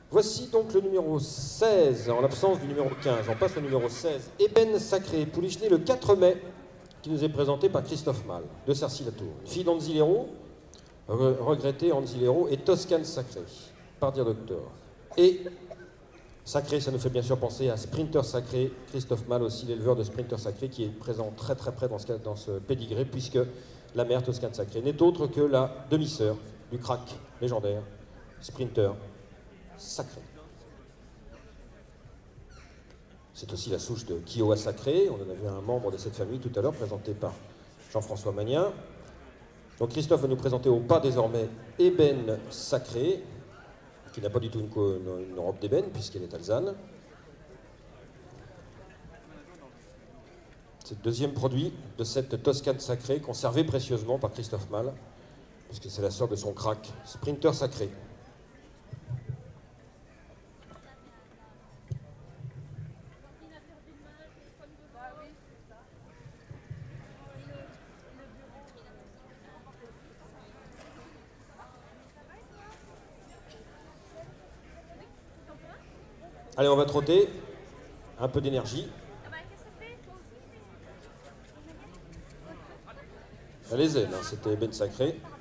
Voici donc le numéro 16, en l'absence du numéro 15. On passe au numéro 16, Ébène Sacré, pouliche née le 4 mai, qui nous est présenté par Christophe Mal, de Cercy-la-Tour. Une fille d'Anzilero, regrettée Anzilero, et Toscane Sacré, par Dear Doctor. Et Sacré, ça nous fait bien sûr penser à Sprinter Sacré, Christophe Mal aussi, l'éleveur de Sprinter Sacré, qui est présent très très près dans ce pédigré, puisque la mère Toscane Sacré n'est autre que la demi-sœur du crack légendaire, Sprinter Sacré. C'est aussi la souche de Kiowa Sacré. On en a vu un membre de cette famille tout à l'heure, présenté par Jean-François Magnin. Donc Christophe va nous présenter au pas désormais Ébène Sacré, qui n'a pas du tout une robe d'ébène, puisqu'elle est alezane. C'est le deuxième produit de cette Toscane Sacrée, conservée précieusement par Christophe Mal, puisque c'est la sœur de son crack, Sprinter Sacré. Allez, on va trotter. Un peu d'énergie. Elle est zen, hein, c'était Ébène Sacré.